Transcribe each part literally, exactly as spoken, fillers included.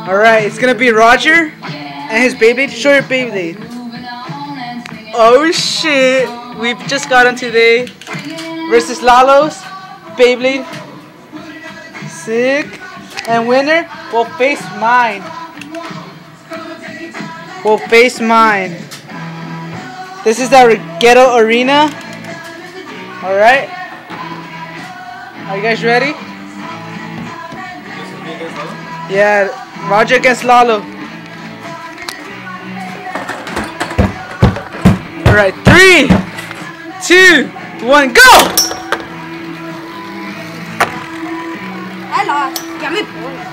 Alright, it's gonna be Roger and his Beyblade. Show your Beyblade. Oh shit! We've just got him today. Versus Lalo's Beyblade. Sick. And winner will face mine. Will face mine. This is the Ghetto Arena. Alright. Are you guys ready? Yeah, Roger against Lalo. Alright, three, two, one, go! I lost. Got me point.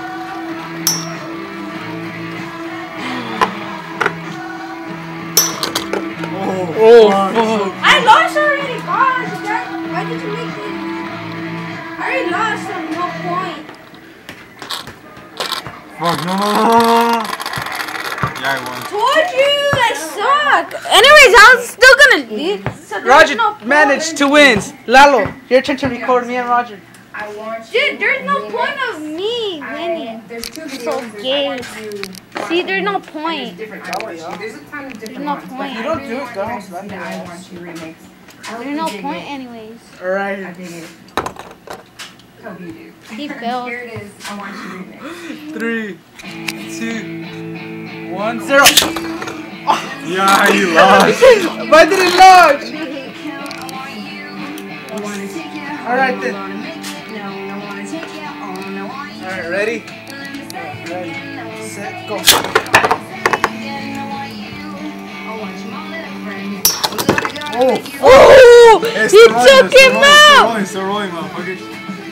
Oh, oh. I lost already, gosh. That, why did you make this? I already lost, so no point. Fuck, no, no, no, no, no. Yeah, I won. Told you, I suck. Anyways, I was still gonna leave. So Roger no managed two wins. Lalo, your turn to record me and Roger. I want Dude, there's no point of me winning. There's two So videos. gay. See, there's no There's point. different I want you. There's a ton of different no ones, but point. I You don't really do it, want girls. you guys to see the I want you remix. I hope There's you no dig point it. anyways. I Alright. dig it. Hope you do. He failed. Here it is. I want you remix. Three, two, one, zero. Yeah, you lost. Why did it launch? Alright then. Alright, ready? Ready, set, go. Oh, Oh! hey, He still rolling, took still him rolling, out! Still rolling, still rolling, motherfucker.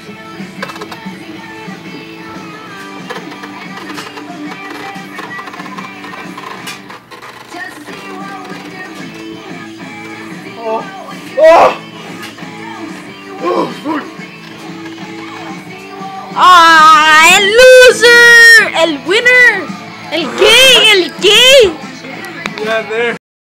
Oh! Oh! Oh, fuck! Ah, el loser! El winner!